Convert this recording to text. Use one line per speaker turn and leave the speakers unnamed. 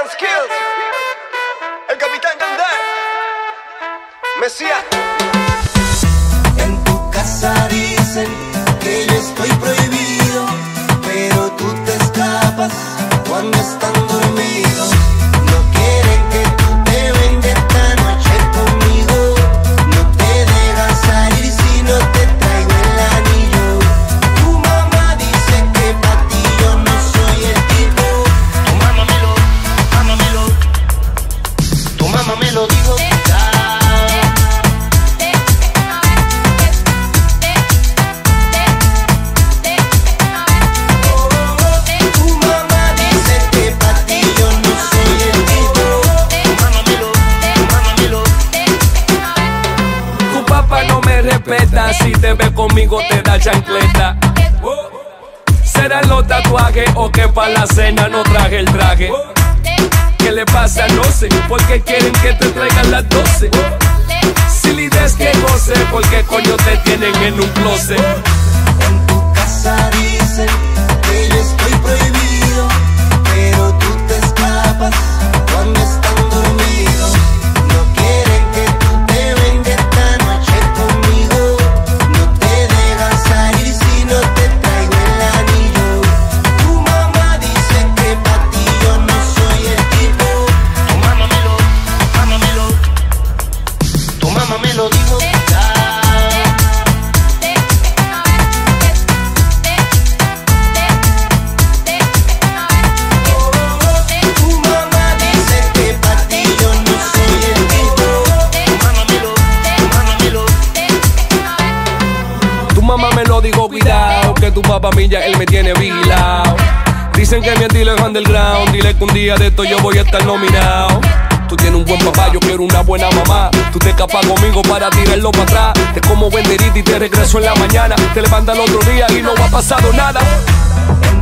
Skills, el Capitán Yandel, Mesías.
En tu casa dicen que yo estoy prohibido, pero tú te escapas cuando están dormidos. No quieren que tú te vengas esta noche conmigo. No te dejan salir si no te traigo el anillo. Tu mamá dice que pa' ti yo no soy el tipo. Tu mamá me lo dijo.
Si te ve conmigo te da chancleta. ¿Serán los tatuajes o que pa' la cena no traje el traje? ¿Qué le pasa? No sé, porque quieren que te traigan las 12. Si lides que goce, porque coño te tienen en un closet.
En tu casa dicen que yo estoy prohibido, pero tú te escapas cuando están dormidos. No quieren que tú te vengas esta noche conmigo. No te dejan salir si no te traigo el anillo. Tu mamá dice que pa' ti yo no soy el tipo. Tu mamá me lo dijo.
Mamá me lo dijo, cuidado, que tu papá milla, él me tiene vigilado. Dicen que mi estilo es underground, dile que un día de esto yo voy a estar nominado. Tú tienes un buen papá, yo quiero una buena mamá. Tú te escapas conmigo para tirarlo para atrás. Te como benderita y te regreso en la mañana. Te levantas el otro día y no ha pasado nada.